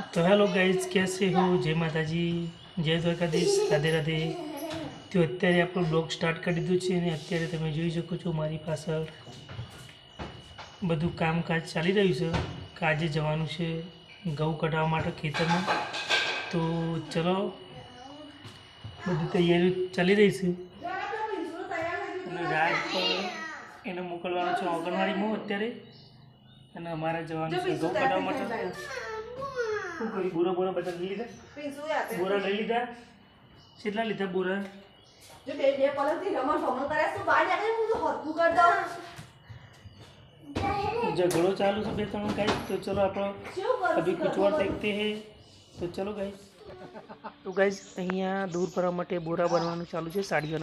तो hello guys, कैसे हो? जय माता जी, जय द्वारकाधीश, राधे राधे। तो अत्यारे આપણો બ્લોગ સ્ટાર્ટ કરી દીધું છે અને અત્યારે તમે જોઈ શકો છો મારી પાછળ બધું કામકાજ ચાલી રહ્યું છે કે આજે જવાનું છે ઘઉં કઢાવવા માટે ખેતરમાં। તો ચલો, બધી તૈયારી ચાલી રહી છે અને રાત પર એને મોકલવાનો છે આંગણવાડીમાં અત્યારે અને અમારે જવાનું છે ઘઉં કઢાવવા માટે। શું કરી બોરા બોરા બધા લઈ લીધા? બોરા લઈ લીધા? કેટલા લીધા બોરા? जो बे बे पलक थी रमन समन करे तो बाहर जाके मुझे हत्तू कर दो। झगड़ो चालू से बेटा गाइस। तो चलो आप अभी कुछ और देखते हैं। तो चलो गाइस। तो गाइस अहींया दूर भरवा माटे बोरा बनवानुं चालू छे साड़ीओना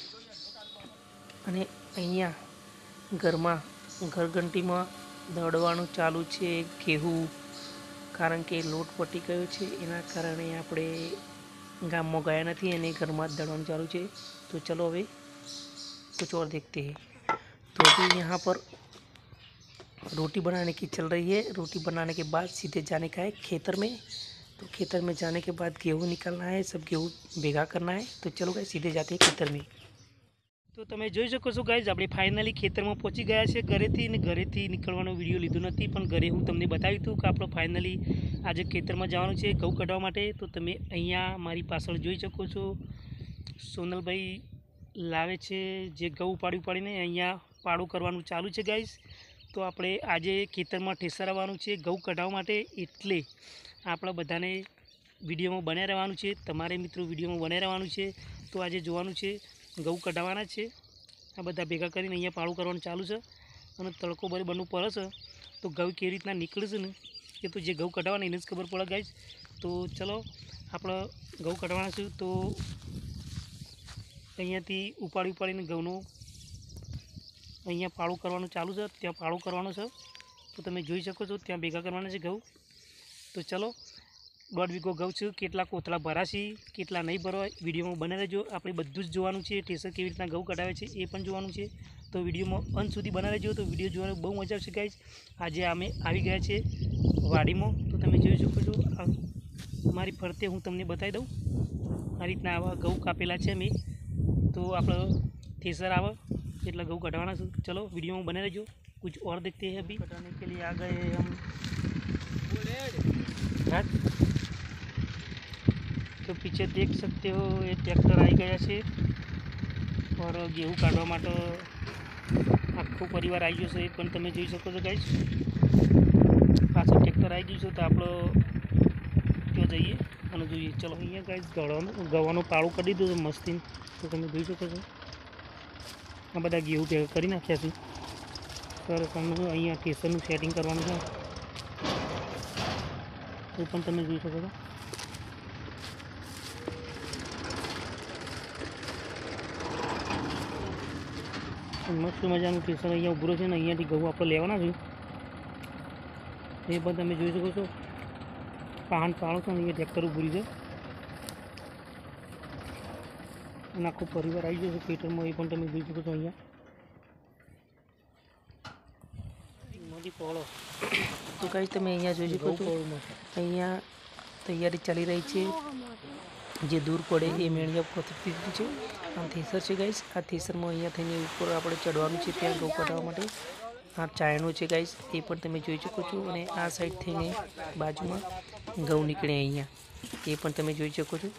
अने अहींया घरमां घरघंटीमां दळवानुं चालू छे घेऊं, कारण के लोट पटी गयो छे एना कारणे आपणे गाममां गया नहीं अने घरमां ज दळवानुं चालू छे। तो चलो अभी कुछ और देखते हैं। तो अभी यहाँ पर रोटी बनाने की चल रही है। रोटी बनाने के बाद सीधे जाने का है खेतर में। तो खेतर में जाने के बाद गेहूँ निकालना है, सब गेहूँ भेगा करना है। तो चलो गाइस सीधे जाते हैं खेतर में। तो તમે જોઈ શકો છો ગાઈઝ, આપણે ફાઇનલી ખેતરમાં પહોંચી ગયા છે ઘરેથી, અને ઘરેથી નીકળવાનો વિડીયો લીધો નથી, પણ ઘરે હું તમને બતાવ્યું હતું કે આપણે ફાઇનલી આજે ખેતરમાં જવાનું છે ઘઉં કઢાવવા માટે। તો તમે અહીંયા મારી પાછળ જોઈ શકો છો સોનલભાઈ લાવે છે જે ઘઉં ઉપાડીને અહીંયા પાડું કરવાનું ચાલુ છે ગાઈઝ। તો આપણે આજે ખેતરમાં ઠેસરાવવાનું છે ઘઉં કઢાવવા માટે, એટલે આપણા બધાને વિડીયોમાં બનાવી રહેવાનું છે, તમારે મિત્રો વિડીયોમાં બનાવી રહેવાનું છે। તો આજે જોવાનું છે ઘઉં કઢાવવાના છે, આ બધા ભેગા કરીને અહીંયા પાળું કરવાનું ચાલુ છે અને તડકો બનવું પડે છે। તો ઘઉં કેવી રીતના નીકળે છે ને એ તો જે ઘઉં કઢાવવાના એને જ ખબર પડે ગાઈઝ। તો ચલો આપણે ઘઉં કઢાવવાના છે। તો અહીંયાથી ઉપાડીને ઘઉંનું અહીંયા પાળું કરવાનું ચાલુ છે, ત્યાં પાળું કરવાનું છે। તો તમે જોઈ શકો છો ત્યાં ભેગા કરવાના છે ઘઉં। તો ચલો 1.5 વીઘો ઘઉં છે, કેટલા કોથળા ભરાશે કેટલા નહીં ભરવા વિડીયોમાં બને રહેજો। આપણે બધું જ જોવાનું છે, ઠેસર કેવી રીતના ઘઉં કઢાવે છે એ પણ જોવાનું છે। તો વિડીયોમાં અંત સુધી બને રહેજો, તો વિડીયો જોવાની બહુ મજા આવશે ગાઈઝ। આજે અમે આવી ગયા છે વાડીમાં। તો તમે જોઈ શકો છો મારી ફરતે હું તમને બતાવી દઉં, આ રીતના આવા ઘઉં કાપેલા છે મેં। તો આપણે ઠેસર આવે એટલે ઘઉં કઢાવવાના છે। ચલો वीडियो में बने रहिए, कुछ और देखते हैं। अभी कटाने के लिए आ गए हम। तो पीछे देख सकते हो ये ट्रैक्टर आई गया है और गेहूँ काढ़वा माटे आखो परिवार आई गयो है, पण तमे जोई शको छो गाइस पाछळ ट्रेक्टर आई गयुं छे। तो आपणे त्यो जईए अने जोईए। चलो अहींया गाइस गव्हानुं पाळुं करी दीधुं छे मस्ती। तो तमे जोई शको छो आ बधा गेहूँ भेगा करी नाख्या छे। सरस अहींया ઠેસરનું સેટિંગ करवानुं छे, तो पण तमे जोई शको छो। मस्त मजाનું ઠેસર અહીંયા ઉભરો છે ને અહીંયાથી ઘઉં આપણે લેવાના છે એ પણ તમે જોઈ શકો છો। પાળો છે ને અહીંયા ટ્રેક્ટર ઉભરી છે અને આખો પરિવાર આવી ગયો છે ખેતરમાં, એ પણ તમે જોઈ શકો છો। અહીંયા મોદી પહોળો। તો ગાઈસ તમે અહીંયા જોઈ શકો છો અહીંયા તૈયારી ચાલી રહી છે, જે दूर पड़े ये मेणिया पथरी दीधुं छे। आ थेसर है गाइस, आ थेसर में अहींया थईने उपर आपणे चढ़वानुं छे त्यां घऊं कढाववा माटे। आ चायणो छे गाइस, ए पण तमे जोई शको छो अने आ साइड थईने बाजुमां घऊं निकळे अहींया, ए पण तमे जोई शको छो।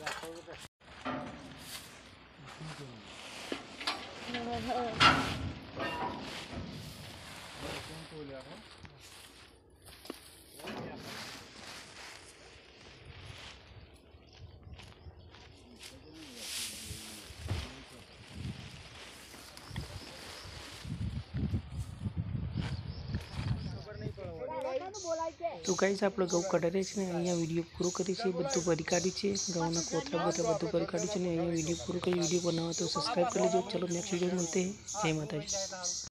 तो गाइस આપણે ઘઉં કઢાવીએ છીએ ને અહીંયા વિડીયો પૂરો કરી છે, બધું ભરી કાઢ્યું છે, ઘઉંના કોથળા બધા બધું ભરી કાઢ્યું છે ને અહીંયા વિડીયો પૂરો કરી। વિડીયો બનાવો તો સબસ્ક્રાઈબ કરી લેજો। ચલો નેક્સ્ટ वीडियो में मिलते हैं। जय माता जी।